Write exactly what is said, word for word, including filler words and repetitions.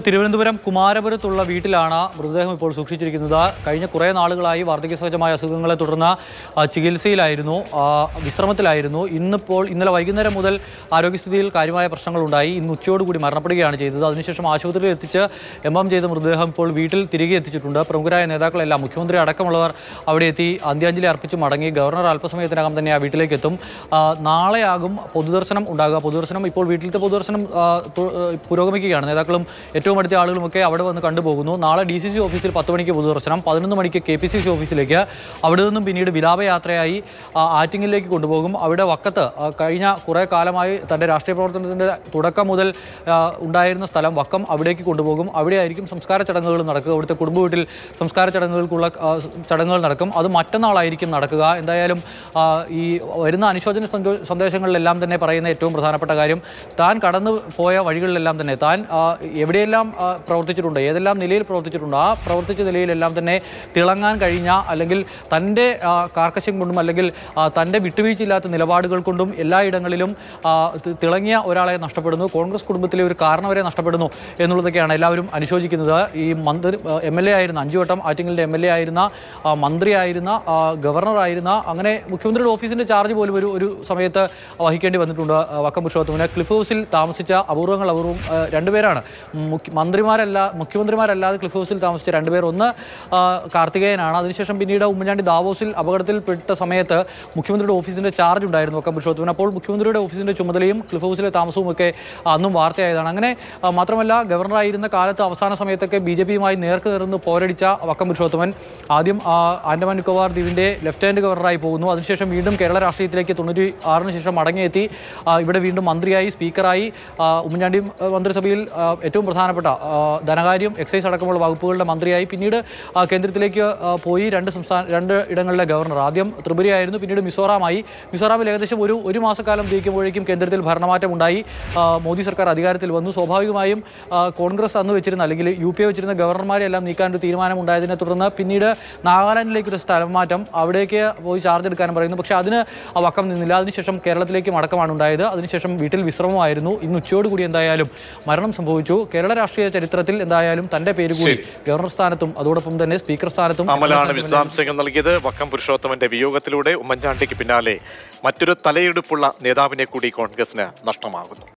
തിരുവനന്തപുരം കുമാരപുരത്തുള്ള വീട്ടിലാണ് മൃതദേഹം ഇപ്പോൾ സൂക്ഷിച്ചിരിക്കുന്നത്. കഴിഞ്ഞ കുറേ നാളുകളായി വാർദ്ധക്യസഹജമായ അസുഖങ്ങളെ തുടർന്ന് ചികിത്സയിലായിരുന്നു, വിശ്രമത്തിലായിരുന്നു. ഇന്നിപ്പോൾ ഇന്നലെ വൈകുന്നേരം മുതൽ ആരോഗ്യസ്ഥിതിയിൽ കാര്യമായ പ്രശ്നങ്ങളുണ്ടായി. ഇന്ന് ഉച്ചയോടുകൂടി മരണപ്പെടുകയാണ് ചെയ്തത്. അതിനുശേഷം ആശുപത്രിയിൽ എത്തിച്ച് എംബാം ചെയ്ത മൃതദേഹം ഇപ്പോൾ വീട്ടിൽ തിരികെ എത്തിച്ചിട്ടുണ്ട്. പ്രമുഖരായ നേതാക്കളെല്ലാം, മുഖ്യമന്ത്രി അടക്കമുള്ളവർ അവിടെ എത്തി അന്ത്യാഞ്ജലി അർപ്പിച്ച് മടങ്ങി. ഗവർണർ അല്പസമയത്തിനകം തന്നെ ആ വീട്ടിലേക്ക് എത്തും. നാളെയാകും പൊതുദർശനം ഉണ്ടാകുക. പൊതുദർശനം ഇപ്പോൾ വീട്ടിലത്തെ പൊതുദർശനം പുരോഗമിക്കുകയാണ്. നേതാക്കളും ഏറ്റവും അടുത്ത ആളുകളുമൊക്കെ അവിടെ വന്ന് കണ്ടുപോകുന്നു. നാളെ ഡി സി സി ഓഫീസിൽ പത്ത് മണിക്ക് പൊതുദർശനം, പതിനൊന്ന് മണിക്ക് കെ പി സി സി ഓഫീസിലേക്ക്, അവിടെ നിന്നും പിന്നീട് വിലാപയാത്രയായി ആറ്റിങ്ങിലേക്ക് കൊണ്ടുപോകും. അവിടെ വക്കത്ത് കഴിഞ്ഞ കുറേ കാലമായി തൻ്റെ രാഷ്ട്രീയ പ്രവർത്തനത്തിൻ്റെ തുടക്കം മുതൽ ഉണ്ടായിരുന്ന സ്ഥലം വക്കം, അവിടേക്ക് കൊണ്ടുപോകും. അവിടെയായിരിക്കും സംസ്കാര ചടങ്ങുകൾ നടക്കുക. അവിടുത്തെ കുടുംബ വീട്ടിൽ സംസ്കാര ചടങ്ങുകൾക്കുള്ള ചടങ്ങുകൾ നടക്കും. അത് മറ്റന്നാളായിരിക്കും നടക്കുക. എന്തായാലും ഈ വരുന്ന അനുശോചന സന്ദേശങ്ങളിലെല്ലാം തന്നെ പറയുന്ന ഏറ്റവും പ്രധാനപ്പെട്ട കാര്യം, താൻ കടന്നു പോയ വഴികളിലെല്ലാം തന്നെ താൻ എവിടെയെല്ലാം പ്രവർത്തിച്ചിട്ടുണ്ട്, ഏതെല്ലാം നിലയിൽ പ്രവർത്തിച്ചിട്ടുണ്ട്, ആ പ്രവർത്തിച്ച നിലയിലെല്ലാം തന്നെ തിളങ്ങാൻ കഴിഞ്ഞ, അല്ലെങ്കിൽ തൻ്റെ കാർക്കശ്യം കൊണ്ടും അല്ലെങ്കിൽ തൻ്റെ വിട്ടുവീഴ്ചയില്ലാത്ത നിലപാടുകൾ കൊണ്ടും എല്ലായിടങ്ങളിലും തിളങ്ങിയ ഒരാളെ നഷ്ടപ്പെടുന്നു. കോൺഗ്രസ് കുടുംബത്തിലെ ഒരു കാരണവരെ നഷ്ടപ്പെടുന്നു എന്നുള്ളതൊക്കെയാണ് എല്ലാവരും അനുശോചിക്കുന്നത്. ഈ മന്ത്രി എം എൽ എ ആയിരുന്ന, അഞ്ചു വട്ടം ആറ്റിങ്ങലിൻ്റെ എം എൽ എ ആയിരുന്ന, മന്ത്രിയായിരുന്ന, ഗവർണറായിരുന്ന, അങ്ങനെ മുഖ്യമന്ത്രിയുടെ ഓഫീസിൻ്റെ ചാർജ് പോലും ഒരു ഒരു സമയത്ത് വഹിക്കേണ്ടി വന്നിട്ടുണ്ട് വക്കം പുരുഷോത്തമന്. ക്ലിഫ് ഹൗസിൽ താമസിച്ച അപൂർവങ്ങൾ അപൂർവം രണ്ടുപേരാണ്. മുഖ്യമന്ത്രിമാരല്ല മുഖ്യമന്ത്രിമാരല്ലാതെ ക്ലിഫ് ഹൗസിൽ താമസിച്ച രണ്ടുപേർ. ഒന്ന് കാർത്തികേയനാണ്. അതിനുശേഷം പിന്നീട് ഉമ്മൻചാണ്ടി ദാവോസിൽ അപകടത്തിൽപ്പെട്ട സമയത്ത് മുഖ്യമന്ത്രിയുടെ ഓഫീസിൻ്റെ ചാർജ് ഉണ്ടായിരുന്നു വക്കം പുരുഷോത്തമൻ. അപ്പോൾ മുഖ്യമന്ത്രിയുടെ ഓഫീസിൻ്റെ ചുമതലയും ക്ലിഫ് ഹൗസിലെ താമസവും ഒക്കെ അന്നും വാർത്തയായതാണ്. അങ്ങനെ മാത്രമല്ല, ഗവർണറായിരുന്ന കാലത്ത് അവസാന സമയത്തൊക്കെ ബി ജെ പിയുമായി നേർക്ക് നേർന്ന് പോരടിച്ച വക്കം പുരുഷോത്തമൻ ആദ്യം ആൻഡമാൻ നിക്കോബാർ ദ്വീപിൻ്റെ ലെഫ്റ്റനന്റ് ഗവർണറായി പോകുന്നു. അതിനുശേഷം വീണ്ടും കേരള രാഷ്ട്രീയത്തിലേക്ക് തൊണ്ണൂറ്റി ആറിന് ശേഷം മടങ്ങിയെത്തി. ഇവിടെ വീണ്ടും മന്ത്രിയായി, സ്പീക്കറായി. ഉമ്മൻചാണ്ടി മന്ത്രിസഭയിൽ ഏറ്റവും പ്രധാനപ്പെട്ട ധനകാര്യം, എക്സൈസ് അടക്കമുള്ള വകുപ്പുകളുടെ മന്ത്രിയായി. പിന്നീട് കേന്ദ്രത്തിലേക്ക് പോയി. രണ്ട് സംസ്ഥാന രണ്ട് ഇടങ്ങളിലെ ഗവർണർ. ആദ്യം ത്രിപുരയായിരുന്നു, പിന്നീട് മിസോറാമായി. മിസോറാമിൽ ഏകദേശം ഒരു ഒരു മാസക്കാലം ജയിക്കുമ്പോഴേക്കും കേന്ദ്രത്തിൽ ഭരണമാറ്റം ഉണ്ടായി. മോദി സർക്കാർ അധികാരത്തിൽ വന്നു. സ്വാഭാവികമായും കോൺഗ്രസ് അന്ന് വെച്ചിരുന്ന, അല്ലെങ്കിൽ യു പി എ വെച്ചിരുന്ന ഗവർണർമാരെ എല്ലാം നീക്കാനൊരു തീരുമാനം ഉണ്ടായതിനെ തുടർന്ന് പിന്നീട് നാഗാലാൻഡിലേക്കൊരു സ്ഥലം മാറ്റം, അവിടേക്ക് പോയി ചാർജ് എടുക്കാനും പറയുന്നു. പക്ഷേ അതിന് വക്കം നിന്നില്ല. അതിനുശേഷം കേരളത്തിലേക്ക് മടക്കമാണ് ഉണ്ടായത്. അതിനുശേഷം വീട്ടിൽ വിശ്രമമായിരുന്നു. ഇന്ന് ഉച്ചയോടുകൂടി എന്തായാലും മരണം സംഭവിച്ചു. കേരള രാഷ്ട്രീയ ചരിത്രത്തിൽ എന്തായാലും തന്റെ പേര് കൂടി ഗവർണർ സ്ഥാനത്തും അതോടൊപ്പം തന്നെ സ്പീക്കർ സ്ഥാനത്തും വിശദാംശങ്ങൾ നൽകിയത്. വക്കം പുരുഷോത്തമന്റെ വിയോഗത്തിലൂടെ ഉമ്മൻചാണ്ടിക്ക് പിന്നാലെ മറ്റൊരു തലയെടുപ്പുള്ള നേതാവിനെ കൂടി കോൺഗ്രസിന് നഷ്ടമാകുന്നു.